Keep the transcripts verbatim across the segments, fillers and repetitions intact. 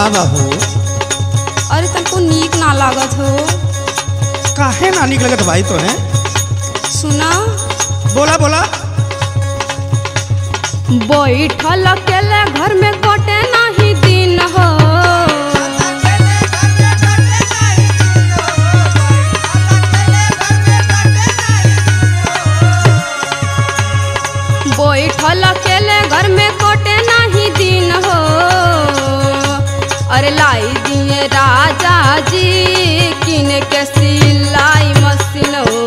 का बाबू? अरे तुमको नीक ना लागत हो? काहे ना नीक लगत भाई तो है? सुना। बोला बोला। बैठल अकेले घर में कटे नहीं दिन हो। बैठल अकेले घर में कटे नहीं दिन हो। अरे लाई दिए राजा जी किन के सिलाई मशीन हो।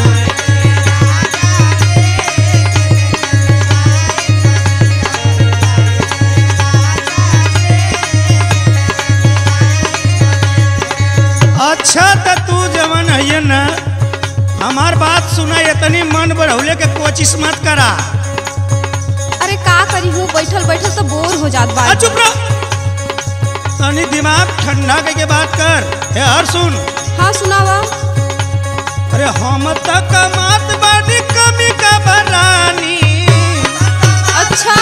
अच्छा तो तू जवन है ना, हमार बात सुना, इतनी मन बढ़ौले के कोशिश मत करा। अरे का करी हूँ, बैठल बैठल तो बोर हो जात बा। चुप रहो, तनी दिमाग ठंडा करके बात कर। हे हर सुन। हाँ सुनावा। अरे हम तक कमात बानी कमी का बरानी। अच्छा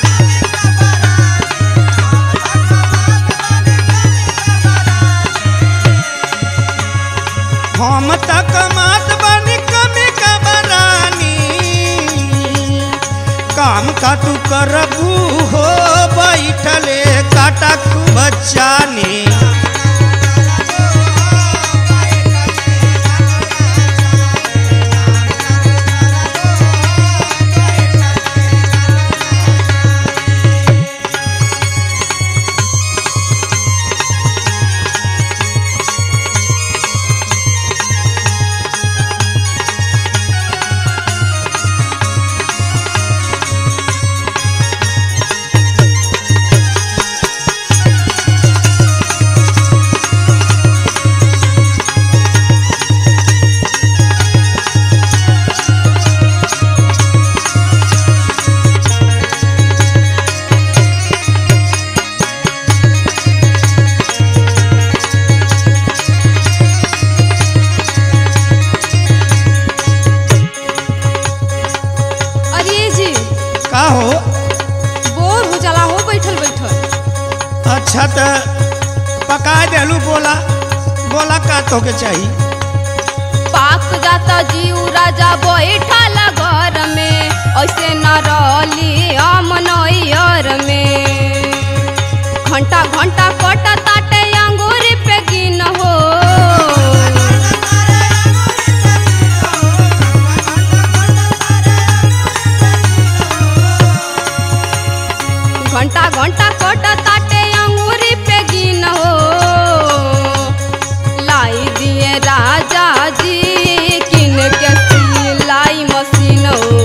हम तक कमात बानी कमी का बरानी। काम का तू करबू हो बैठले काटा खूब जानी। अच्छा तो पका देलू। बोला बोला का तो के चाहिए? पाक जाता जीव राजा बैठल घर में, ऐसे न रहली हम नैयर में। घंटा घंटा कट ताटे अंगूरी पे गिन हो। घंटा घंटा कट ताटे अंगूरी पे गिन हो। लाई दिए राजा जी किन के सिलाई मशीन हो।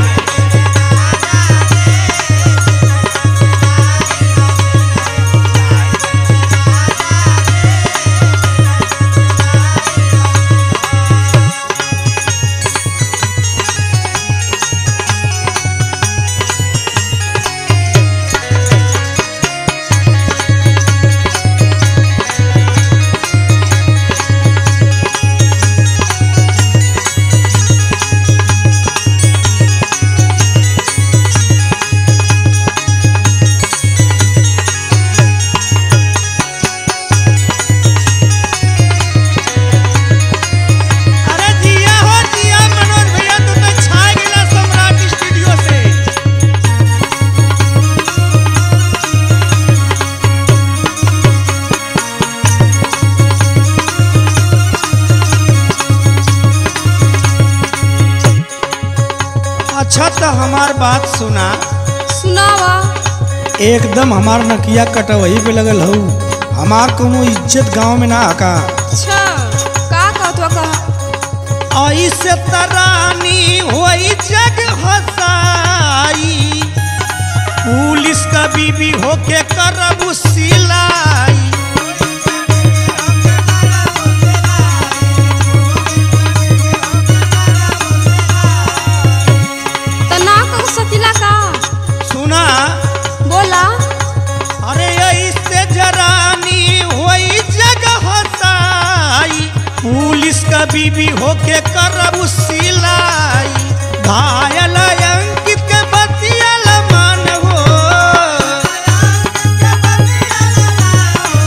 अच्छा तो हमार बात सुना। सुनावा। एकदम हमार नकिया कटवही पे लगल हो। हमार कोनो इज्जत गांव में ना आका। अच्छा का कहत कहा? ऐसे तरानी होई जग हसाई। पुलिस का बीबी होके करबू सिलाई। सकीला का? सुना। बोला। अरे ऐसे जरानी होई जगह हसाई। पुलिस का बीबी होके करबू सिलाई। घायल अंकित के बतिया मान हो।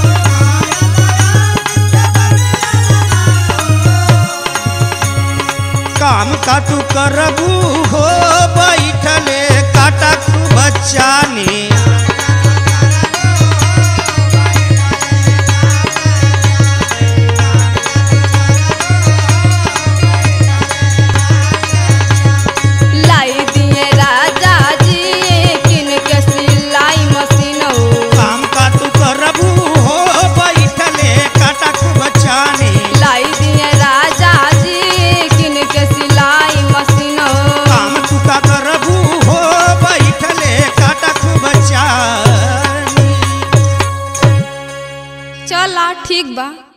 का तू करबू हो बैठले काटा खूब चानी। लाई दिए राजा जी किन के सिलाई मशीन हो। काम का तू करबू हो बैठले काटा खूब चानी। लाई दिए राजा जी किन के सिलाई मशीन हो। काम तू का करबू हो बैठले काटा खूब चानी। चला ठीक बा।